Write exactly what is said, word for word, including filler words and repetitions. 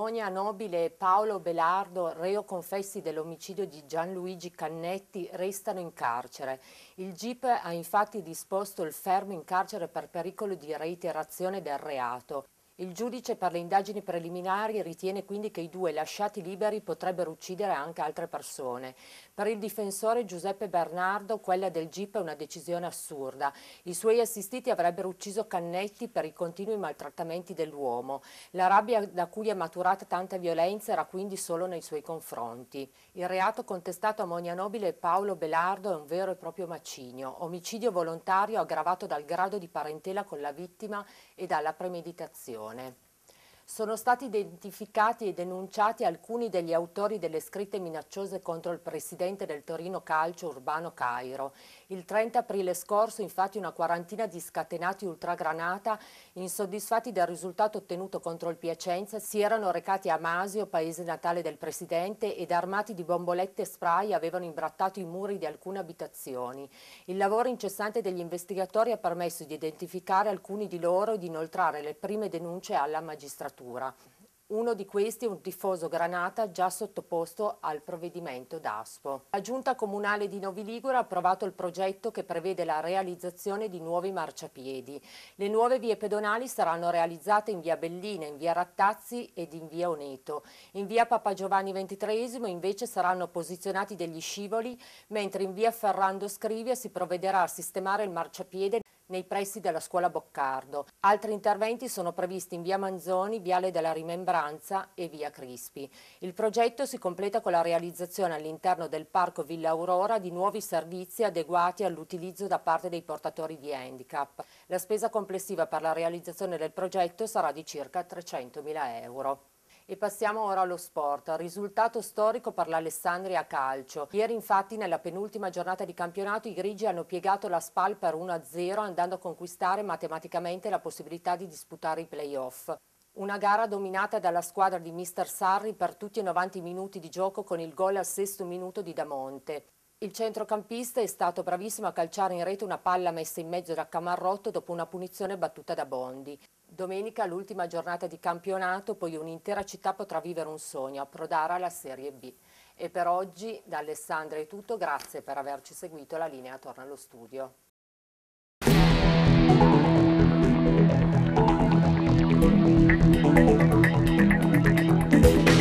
Monia Nobile e Paolo Belardo, reo confessi dell'omicidio di Gianluigi Cannetti, restano in carcere. Il G I P ha infatti disposto il fermo in carcere per pericolo di reiterazione del reato. Il giudice per le indagini preliminari ritiene quindi che i due lasciati liberi potrebbero uccidere anche altre persone. Per il difensore Giuseppe Bernardo quella del G I P è una decisione assurda. I suoi assistiti avrebbero ucciso Cannetti per i continui maltrattamenti dell'uomo. La rabbia da cui è maturata tanta violenza era quindi solo nei suoi confronti. Il reato contestato a Monia Nobile e Paolo Belardo è un vero e proprio macigno, omicidio volontario aggravato dal grado di parentela con la vittima e dalla premeditazione. Sono stati identificati e denunciati alcuni degli autori delle scritte minacciose contro il presidente del Torino Calcio, Urbano Cairo. Il trenta aprile scorso, infatti, una quarantina di scatenati ultragranata, insoddisfatti del risultato ottenuto contro il Piacenza, si erano recati a Masio, paese natale del presidente, ed armati di bombolette spray avevano imbrattato i muri di alcune abitazioni. Il lavoro incessante degli investigatori ha permesso di identificare alcuni di loro e di inoltrare le prime denunce alla magistratura. Uno di questi è un tifoso granata già sottoposto al provvedimento d'Aspo. La Giunta Comunale di Novi Ligure ha approvato il progetto che prevede la realizzazione di nuovi marciapiedi. Le nuove vie pedonali saranno realizzate in via Bellina, in via Rattazzi ed in via Oneto. In via Papa Giovanni ventitreesimo invece saranno posizionati degli scivoli, mentre in via Ferrando Scrivia si provvederà a sistemare il marciapiede nei pressi della scuola Boccardo. Altri interventi sono previsti in via Manzoni, viale della Rimembranza e via Crispi. Il progetto si completa con la realizzazione all'interno del parco Villa Aurora di nuovi servizi adeguati all'utilizzo da parte dei portatori di handicap. La spesa complessiva per la realizzazione del progetto sarà di circa trecentomila euro. E passiamo ora allo sport. Risultato storico per l'Alessandria Calcio. Ieri infatti nella penultima giornata di campionato i grigi hanno piegato la Spal per uno a zero andando a conquistare matematicamente la possibilità di disputare i play-off. Una gara dominata dalla squadra di mister Sarri per tutti i novanta minuti di gioco con il gol al sesto minuto di Damonte. Il centrocampista è stato bravissimo a calciare in rete una palla messa in mezzo da Camarrotto dopo una punizione battuta da Bondi. Domenica, l'ultima giornata di campionato, poi un'intera città potrà vivere un sogno, approdare alla Serie B. E per oggi da Alessandria è tutto, grazie per averci seguito, la linea torna allo studio.